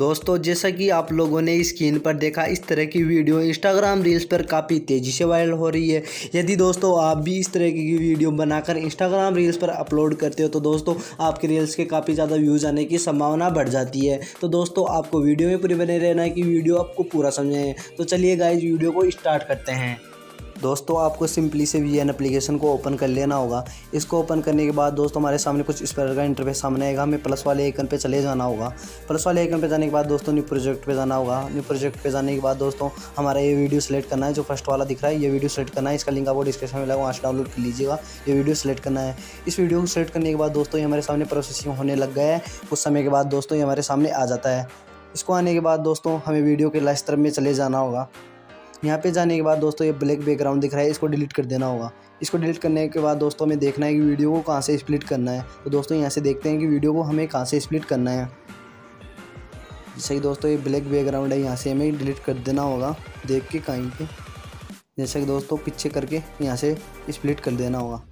दोस्तों जैसा कि आप लोगों ने स्क्रीन पर देखा, इस तरह की वीडियो इंस्टाग्राम रील्स पर काफ़ी तेज़ी से वायरल हो रही है। यदि दोस्तों आप भी इस तरह की वीडियो बनाकर इंस्टाग्राम रील्स पर अपलोड करते हो तो दोस्तों आपके रील्स के काफ़ी ज़्यादा व्यूज़ आने की संभावना बढ़ जाती है। तो दोस्तों आपको वीडियो में पूरे बने रहना है कि वीडियो आपको पूरा समझें। तो चलिए गाइस वीडियो को स्टार्ट करते हैं। दोस्तों आपको सिंपली से वीएन एप्लीकेशन को ओपन कर लेना होगा। इसको ओपन करने के बाद दोस्तों हमारे सामने कुछ इस प्रकार का इंटरफेस सामने आएगा। हमें प्लस वाले आइकन पे चले जाना होगा। प्लस वाले आइकन पे जाने के बाद दोस्तों न्यू प्रोजेक्ट पे जाना होगा। न्यू प्रोजेक्ट पे जाने के बाद दोस्तों हमारा ये वीडियो सेलेक्ट करना है, जो फर्स्ट वाला दिख रहा है ये वीडियो सेलेक्ट करना है। इसका लिंक आपको डिस्क्रिप्शन में लगा, वहाँ से डाउनलोड कर लीजिएगा। ये वीडियो सेलेक्ट करना है। इस वीडियो को सेलेक्ट करने के बाद दोस्तों ये हमारे सामने प्रोसेसिंग होने लग गया है। कुछ समय के बाद दोस्तों ये हमारे सामने आ जाता है। इसको आने के बाद दोस्तों हमें वीडियो के लास्ट तरफ में चले जाना होगा। यहाँ पे जाने के बाद दोस्तों ये ब्लैक बैकग्राउंड दिख रहा है, इसको डिलीट कर देना होगा। इसको डिलीट करने के बाद दोस्तों हमें देखना है कि वीडियो को कहाँ से स्प्लिट करना है। तो दोस्तों यहाँ से देखते हैं कि वीडियो को हमें कहाँ से स्प्लिट करना है। जैसे कि दोस्तों ये ब्लैक बैकग्राउंड है, यहाँ से हमें डिलीट कर देना होगा देख के कहीं पे। जैसे कि दोस्तों पीछे करके यहाँ से स्प्लिट कर देना होगा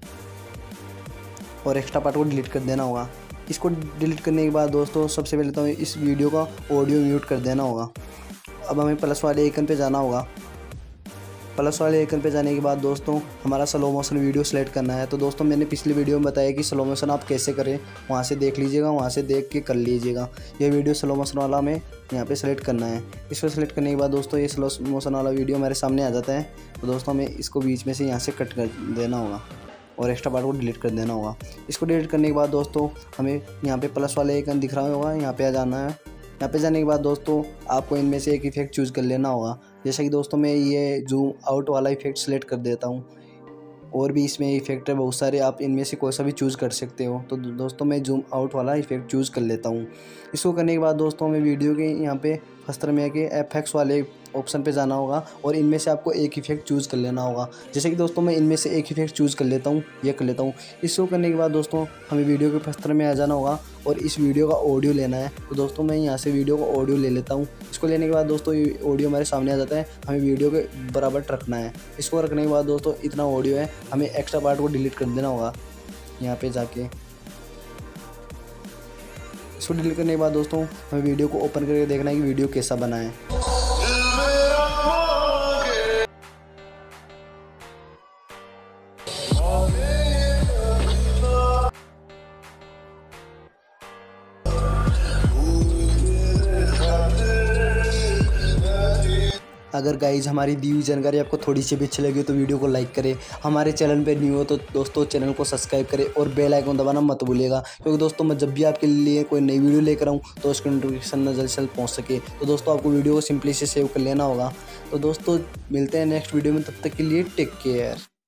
और एक्स्ट्रा पार्ट को डिलीट कर देना होगा। इसको डिलीट करने के बाद दोस्तों सबसे पहले तो इस वीडियो का ऑडियो म्यूट कर देना होगा। अब हमें प्लस वाले आइकन पे जाना होगा। प्लस वाले आइकन पे जाने के बाद दोस्तों हमारा स्लो मोशन वीडियो सेलेक्ट करना है। तो दोस्तों मैंने पिछली वीडियो में बताया कि स्लो मोशन आप कैसे करें, वहाँ से देख लीजिएगा, वहाँ से देख के कर लीजिएगा। ये वीडियो स्लो मोशन वाला हमें यहाँ पे सेलेक्ट करना है। इसको सेलेक्ट करने के बाद दोस्तों ये स्लो मोशन वाला वीडियो हमारे सामने आ जाता है। तो दोस्तों हमें इसको बीच में से यहाँ से कट कर देना होगा और एक्स्ट्रा पार्ट को डिलीट कर देना होगा। इसको डिलीट करने के बाद दोस्तों हमें यहाँ पे प्लस वाले आइकन दिख रहा होगा, यहाँ पे आ जाना है। यहाँ पे जाने के बाद दोस्तों आपको इनमें से एक इफेक्ट चूज़ कर लेना होगा। जैसे कि दोस्तों मैं ये जूम आउट वाला इफेक्ट सेलेक्ट कर देता हूँ। और भी इसमें इफेक्ट है बहुत सारे, आप इनमें से कोई सा भी चूज़ कर सकते हो। तो दोस्तों मैं जूम आउट वाला इफेक्ट चूज़ कर लेता हूँ। इसको करने के बाद दोस्तों हमें वीडियो के यहाँ पे फस्टर में आके एफएक्स वाले ऑप्शन पे जाना होगा और इनमें से आपको एक इफेक्ट चूज़ कर लेना होगा। जैसे कि दोस्तों मैं इनमें से एक इफेक्ट चूज़ कर लेता हूँ, ये कर लेता हूँ। इसको करने के बाद दोस्तों हमें वीडियो के फस्टर में आ जाना होगा और इस वीडियो का ऑडियो लेना है। तो दोस्तों मैं यहाँ से वीडियो का ऑडियो ले लेता हूँ। इसको लेने के बाद दोस्तों ये ऑडियो हमारे सामने आ जाता है। हमें वीडियो के बराबर रखना है। इसको रखने के बाद दोस्तों इतना ऑडियो है, हमें एक्स्ट्रा पार्ट को डिलीट कर देना होगा। यहाँ पे जाके इसको डिलीट करने के बाद दोस्तों हमें वीडियो को ओपन करके देखना है कि वीडियो कैसा बना है। अगर गाइज हमारी दी हुई जानकारी आपको थोड़ी सी भी अच्छी लगी तो वीडियो को लाइक करें। हमारे चैनल पे न्यू हो तो दोस्तों चैनल को सब्सक्राइब करें और बेल आइकन दबाना मत भूलिएगा, क्योंकि दोस्तों मैं जब भी आपके लिए कोई नई वीडियो लेकर आऊँ तो उसकी नोटिफिकेशन जल्द से जल्द पहुँच सके। तो दोस्तों आपको वीडियो को सिंपली से सेव कर लेना होगा। तो दोस्तों मिलते हैं नेक्स्ट वीडियो में, तब तक के लिए टेक केयर।